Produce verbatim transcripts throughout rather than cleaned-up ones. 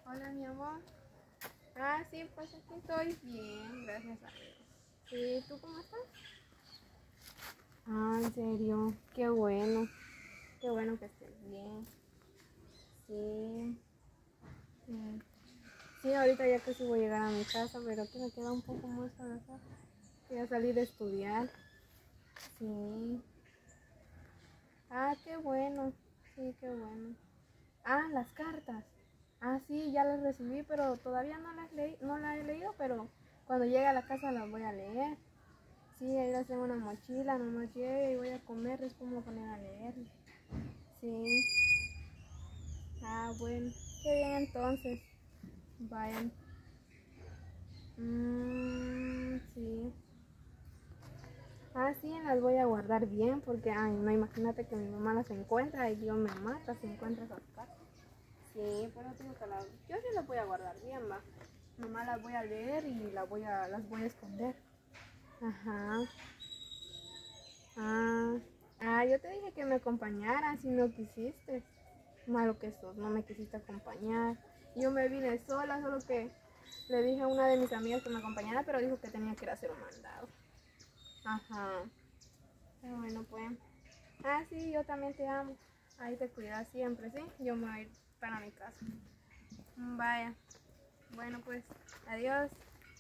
Hola, mi amor. Ah, sí, pues aquí estoy bien, gracias a Dios. ¿Y tú cómo estás? Ah, en serio, qué bueno. Qué bueno que estés bien. Sí. Mm. Sí, ahorita ya casi voy a llegar a mi casa, pero que me queda un poco más para acá. Voy a salir a estudiar. Sí. Ah, qué bueno. Sí, qué bueno. Ah, las cartas. Ah, sí, ya las recibí, pero todavía no las leí, no las he leído, pero cuando llegue a la casa las voy a leer. Sí, ahí las tengo en una mochila, nomás llegue y voy a comer, después me voy a poner a leer. Sí. Ah, bueno. Qué bien entonces. Vayan. Mmm, sí. Ah, sí, las voy a guardar bien porque, ay, no, imagínate que mi mamá las encuentra y Dios me mata si encuentra esas cartas. Sí, pero digo que las, yo sí las voy a guardar bien, va. Mamá las voy a leer y las voy a, las voy a esconder. Ajá. Ah, ah, yo te dije que me acompañaras y no quisiste. Malo que sos, no me quisiste acompañar. Yo me vine sola, solo que le dije a una de mis amigas que me acompañara, pero dijo que tenía que ir a hacer un mandado. Ajá. Pero bueno, pues. Ah, sí, yo también te amo. Ahí te cuidas siempre, ¿sí? Yo me voy a ir para mi casa. Vaya. Bueno, pues, adiós.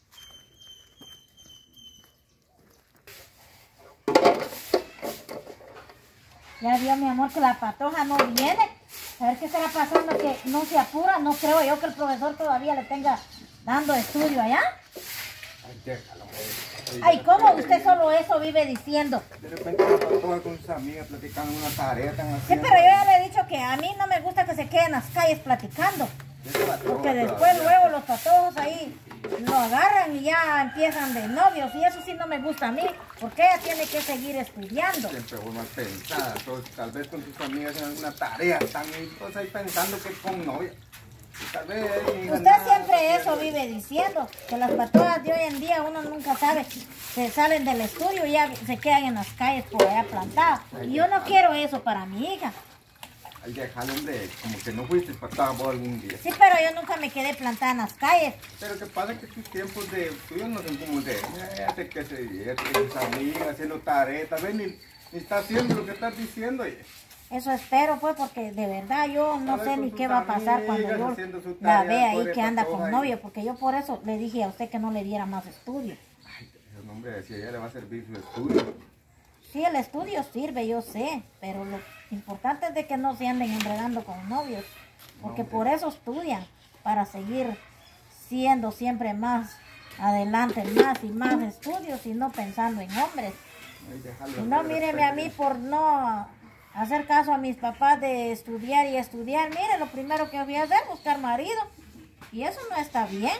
Ya vio mi amor que la patoja no viene. A ver qué estará pasando, que no se apura. No creo yo que el profesor todavía le tenga dando estudio allá. Ay, déjalo, pues. Ay, ¿cómo usted solo eso vive diciendo? De repente la patoja con sus amigas platicando una tarea tan así. Sí, pero yo ya le he dicho que a mí no me gusta que se queden en las calles platicando. Porque después luego los patojos ahí lo agarran y ya empiezan de novios. Y eso sí no me gusta a mí, porque ella tiene que seguir estudiando. Siempre vos más pensada, entonces, tal vez con sus amigas en alguna tarea, están pues, ahí pensando que con novia. Y tal vez Usted nada, siempre eso vive diciendo, que las patojas de hoy en día uno nunca sabe, se salen del estudio y ya se quedan en las calles por allá plantados. Y yo no quiero eso para mi hija. Ay, déjalo, hombre, como que no fuiste patada vos algún día. Sí, pero yo nunca me quedé plantada en las calles. Pero que pasa que tus tiempos de estudio no son como de gente que se divierte, sus amigas, haciendo tareas, tal vez ni, ni está haciendo lo que estás diciendo. Oye. Eso espero, pues, porque de verdad yo no sé ni qué va a pasar cuando yo la vea ahí que anda con novio, porque yo por eso le dije a usted que no le diera más estudio. Ay, ese hombre decía, ella le va a servir su estudio. Sí, el estudio sirve, yo sé, pero lo importante es de que no se anden enredando con novios, porque no, por eso estudian, para seguir siendo siempre más adelante, más y más estudios y no pensando en hombres. Ay, y no, míreme a mí por no hacer caso a mis papás de estudiar y estudiar. Mire, lo primero que voy a hacer es buscar marido, y eso no está bien.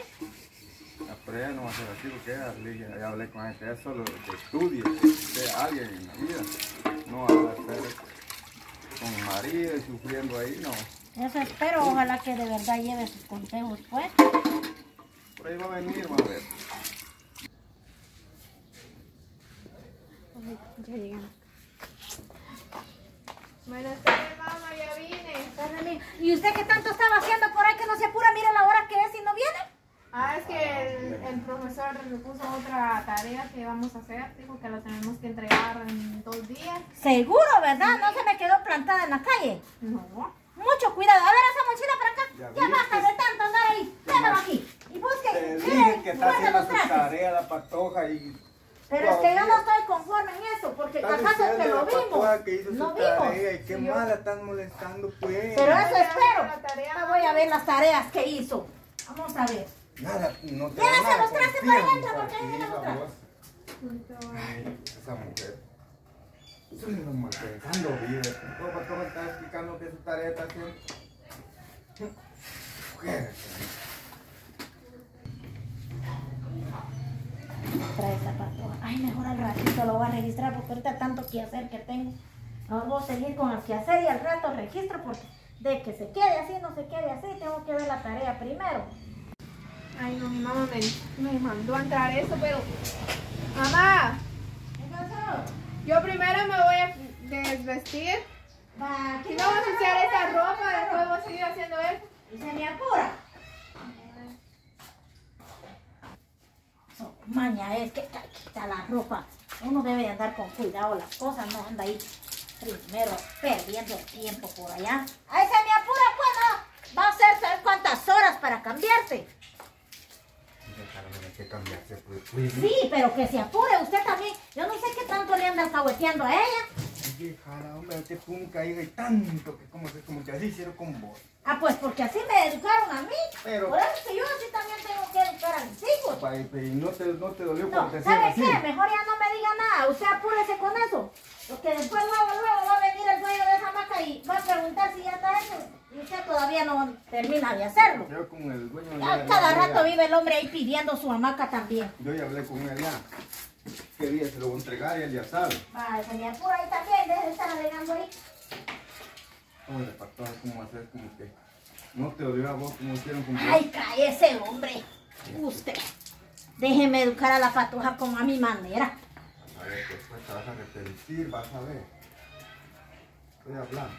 Pero ella no va a ser así, porque ella, ella, ya hablé con ella, que ella solo de estudio, de alguien en la vida, no va a ser con marido y sufriendo ahí, no. Eso espero, ojalá que de verdad lleve sus consejos, pues. Por ahí va a venir, va a ver. Ya llegamos. Buenas tardes, mamá, ya vine. ¿Y usted qué tanto estaba haciendo por ahí que no se apura? Mira la hora que es y no viene. Ah, es que el, el profesor me puso otra tarea que vamos a hacer. Dijo que la tenemos que entregar en dos días. Seguro, ¿verdad? Sí. ¿No se me quedó plantada en la calle? No. Mucho cuidado. A ver esa mochila para acá. Ya, ya basta de tanto andar ahí. Déjalo aquí. Y busque. Te dije que está haciendo su tarea la patoja y... Pero es que yo no estoy conforme en eso, porque acaso que lo vimos. Que hizo no su vimos. Tarea, y qué sí, mal la están molestando, pues. Pero eso espero. Ya voy a ver las tareas que hizo. Vamos a ver. Nada, no te Llévese los trastes para adentro, porque ahí viene los trastes. Ay, esa mujer. Eso es lo mal pensando, vive. Todo para todo está explicando que su tarea está haciendo. Mujer. Trae esa patoja. Ay, mejor al ratito lo voy a registrar porque ahorita tanto que hacer que tengo. Ahora voy a seguir con el que hacer y al rato registro porque de que se quede así, no se quede así, tengo que ver la tarea primero. Ay, no, mi mamá me, me mandó a entrar eso, pero... Mamá. ¿Qué pasó? Yo primero me voy a desvestir. Va, si no voy a ensuciar esta ropa, después voy a seguir haciendo eso. ¿Y se me apura? maña es que quita la ropa. Uno debe de andar con cuidado las cosas, no anda ahí primero perdiendo el tiempo por allá. Ay, se me apura, pues no. Va a ser saber cuántas horas para cambiarte. Déjame que cambiarse, pues, pues. Sí, pero que se apure usted también. Yo no sé qué tanto le anda alcahueteando a ella. Déjala, hombre, que tú nunca digas tanto que como, que como que así hicieron con vos. Ah, pues porque así me educaron a mí. Pero- por eso es que yo así también tengo que educar a mis hijos. Pa- y no te, no te dolió No, porque ¿sabe así. qué? Mejor ya no me diga nada. Usted apúrese con eso. Porque después luego, luego va a venir el dueño de esa hamaca y va a preguntar si ya está hecho. Y usted todavía no termina de hacerlo. Yo con el dueño Ya ya- cada ya- rato ya- vive el hombre ahí pidiendo su hamaca también. Yo ya hablé con él ya. ¿Qué día se lo voy a entregar y él ya sabe? Vale, se me apura ahí también. Deje de estar alegando ahí. ¿Cómo le faltó? ¿Cómo hacer? Como que no te dolió a vos como hicieron con vos. Ay, cállese, hombre. Usted. Déjeme educar a la patoja como a mi manera. A ver, después te vas a arrepentir, vas a ver. Estoy hablando.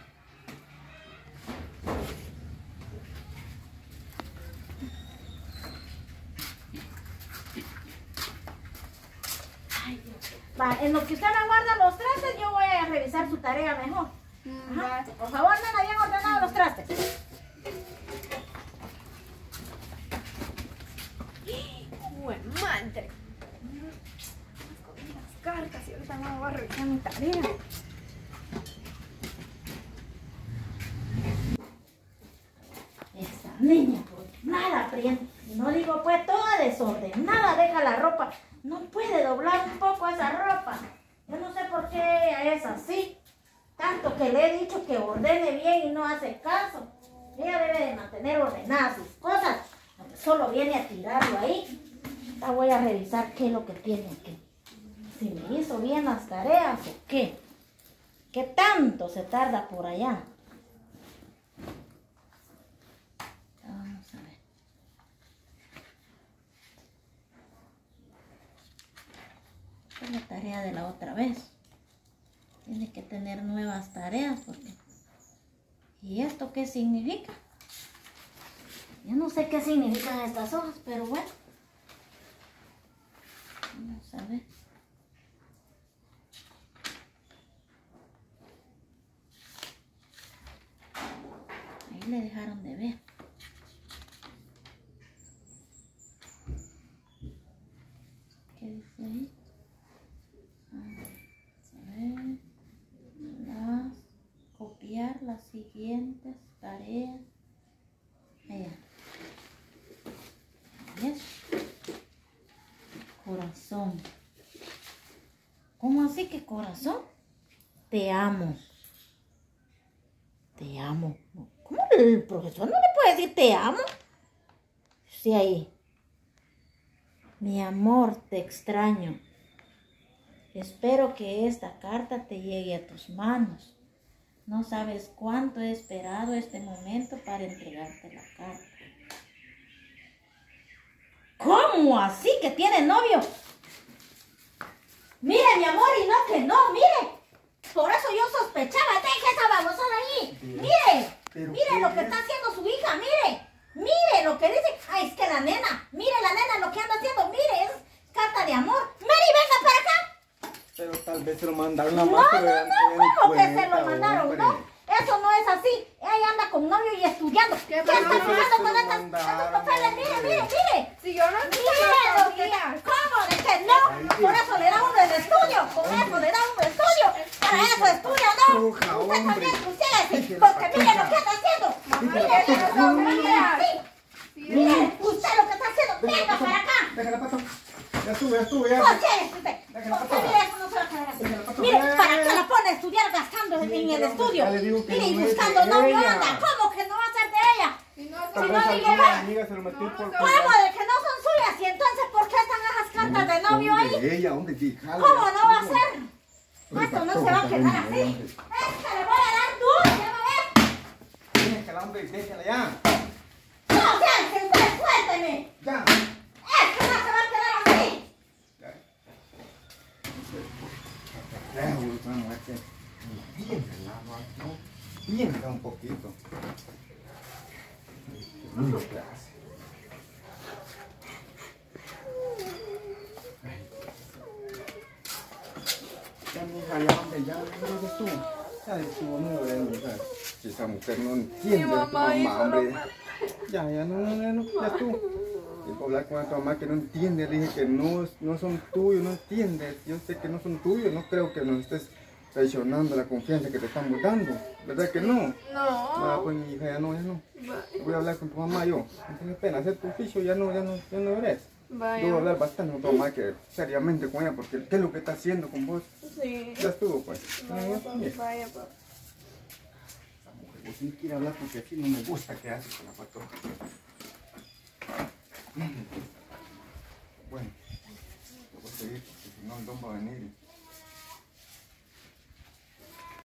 Va, en lo que usted me guarda los trastes, yo voy a revisar su tarea mejor. Mm, Ajá. va. Por favor, nena, bien ordenados los trastes. Buen madre. Escondí las cartas y ahorita no voy a revisar mi tarea. Esta niña, pues, nada aprende. Y no digo, pues, toda desordenada, deja la ropa. No puede doblar un poco esa ropa. Yo no sé por qué ella es así. Tanto que le he dicho que ordene bien y no hace caso. Ella debe de mantener ordenadas sus cosas. Solo viene a tirarlo ahí. Ya voy a revisar qué es lo que tiene aquí. Si me hizo bien las tareas o qué. ¿Qué tanto se tarda por allá? Vamos a ver. Esta es la tarea de la otra vez. Tiene que tener nuevas tareas porque... ¿Y esto qué significa? Yo no sé qué significan estas hojas, pero bueno. Vamos a ver. Ahí le dejaron de ver. ¿Qué dice ahí? Vamos a ver. Las, copiar las siguientes tareas. Allá. ¿Ves? Corazón. ¿Cómo así que corazón? Te amo. Te amo. ¿Cómo el profesor no le puede decir te amo? Sí, ahí. Mi amor, te extraño. Espero que esta carta te llegue a tus manos. No sabes cuánto he esperado este momento para entregarte la carta. ¿Cómo así que tiene novio? Mire, mi amor, y no que no, mire. Por eso yo sospechaba, deje esa babosada ahí. Mire, Pero mire ¿qué lo que es? está haciendo su hija, mire. Mire lo que dice. Ay, es que la nena, mire la nena lo que anda haciendo, mire, es carta de amor. Mary, venga para acá. Pero tal vez se lo mandaron la No, más. no, no, ¿cómo que se lo mandaron? No, eso no es así. Ella anda con novio y estudiando. ¿Qué está pero no jugando se con lo estas, mandaron, estos papeles? Mire, hombre. mire, mire. Si yo no Mire lo que... ¿Cómo? ¿De que no? Por eso le da uno el estudio. Por eso le da uno el estudio. Para eso estudia, ¿no? Patoja, Usted hombre. también, usted. Dije la Porque mire lo que patoja. está haciendo. Mamá, Mire, ya mire, no, mire, mire, mira. así. Mire, usted lo que está haciendo. Venga para acá. Déjala, pato. Ya estuve, ya estuve, ya. ¿Por qué? Usted, ¿por qué? Mire, eso no se va a quedar así. Mire, ¿para qué la pone a estudiar gastando en en el estudio? Ya le digo que Mire, y no es de buscando novio ella. anda. ¿Cómo que no va a ser de ella? Si no, Tal Si vez no, alguna digo, va. amiga se lo metió No, por no, colgar. ¿Cómo? ¿De que no son suyas? ¿Y entonces por qué están esas cartas de novio ahí? De ella, ¿dónde? Déjala, ¿Cómo ya no va a estuvo. ser? Esto no se va a quedar así. Es que le voy a dar duro, ya va a ver. Déjala, hombre, déjala ya. No, ya, que usted suélteme. Ya. Esto no se va a quedar así. Ya, Gusano, es que bien helado, ¿no? Bien helado un poquito. Muy lo que hace. Ay, tu no ven, hija. Si esa mujer no entiende Mi a tu mamá hizo mamá, lo hombre. mal. Ya, ya, no, no, ya no, ya tú. Y por hablar con tu mamá que no entiende, le dije que no, no son tuyos, no entiendes. Yo sé que no son tuyos, no creo que nos estés traicionando la confianza que te estamos dando. ¿Verdad que no? Ah, No. pues mi hija, ya no, ya no. Vaya. Voy a hablar con tu mamá yo. No tienes pena hacer tu oficio, ya no, ya no, ya no eres. Yo voy a Vaya. hablar bastante con tu mamá, que seriamente con ella, porque ¿qué es lo que está haciendo con vos? Sí. Ya estuvo, pues. Vaya, Ah, papi, bien. vaya, papi. Esa mujer, yo sí quiero hablar porque así no me gusta que hace con la patrona. Bueno, yo voy a seguir porque si no el don va a venir.